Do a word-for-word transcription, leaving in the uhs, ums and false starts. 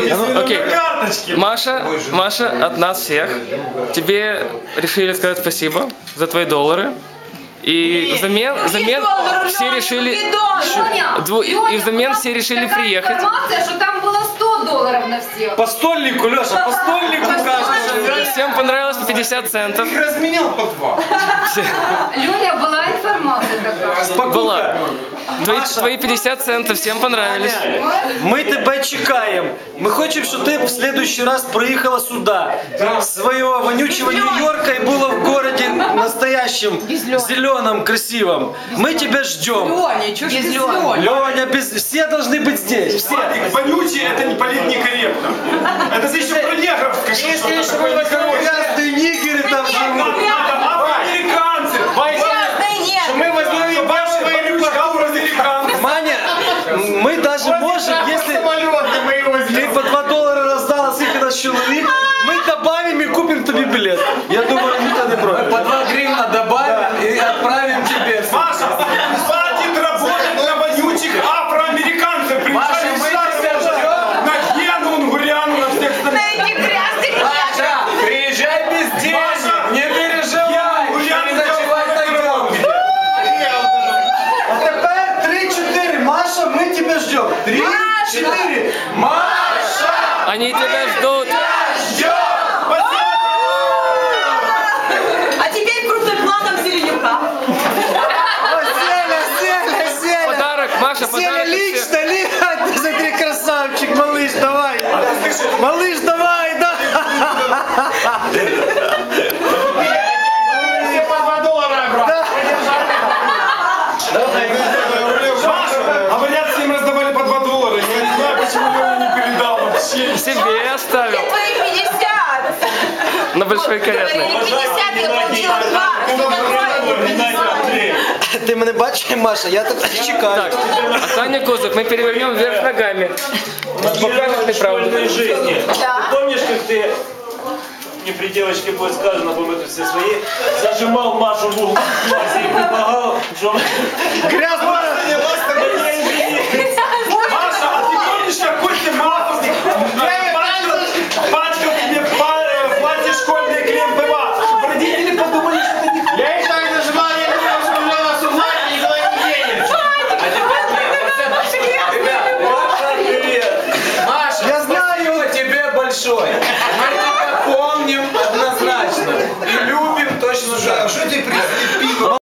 Окей. Маша, Маша, от нас всех. Тебе решили сказать спасибо за твои доллары. И взамен, взамен все решили, дву, и взамен все решили приехать. Информация, что там было сто долларов на всех. По стольнику, Леша, по стольнику кажется. Всем понравилось по пятьдесят центов. Их разменял по два. Люля, была информация такая? Была. Твои, твои пятьдесят центов всем понравились. Мы тебя чекаем. Мы хотим, чтобы ты в следующий раз приехала сюда. Своего вонючего Нью-Йорка и было в городе настоящем, зеленом, красивом. Мы тебя ждем. Леня, чё ж без Лёни? Леня, без... все должны быть здесь. Все. Вонючий, это не политически корректно. Это ты еще про негров скажи. Если мы возьмем грязные нигеры там живут. Американцы. Мы возьмем ваши американцы. Маня, мы даже можем, если ты по два доллара раздала, сколько нас человек, мы добавим и купим тебе билет. Я думаю, никто не против. По два гривна добавим и отправим тебе. Маша, хватит работать на вонючих афроамериканцев. Маша, мы тебя ждем. На Гену, Унгуряну, на всех остальных. Маша, приезжай без денег, не переживай, не ночевать найдем. А теперь три-четыре. Маша, мы тебя ждем. Три-четыре. Маша! Они тебя ждут. А теперь крупным планом Зеленюка. Селя, Селя, Селя. Подарок, Маша, Селя, подарок. лично, лично. Ты смотри, красавчик, малыш, давай. Малыш, давай, да. Все по два доллара, брат. А вариант всем раздавали по два доллара. Я не знаю, почему я его не передал вообще. Себе оставил. Твои пятьдесят. На большой каретной. пятьдесят я получила два. Ти мене бачиш, Маша? Я так чекаю. Так, а Таня Козак, мы перевернем вверх ногами. Покажешь ты правду. Жизни. Да. Ты помнишь, как ты, не при девочке будет сказано, будем это все свои, зажимал Машу в угол классе и предлагал, что... Грязно.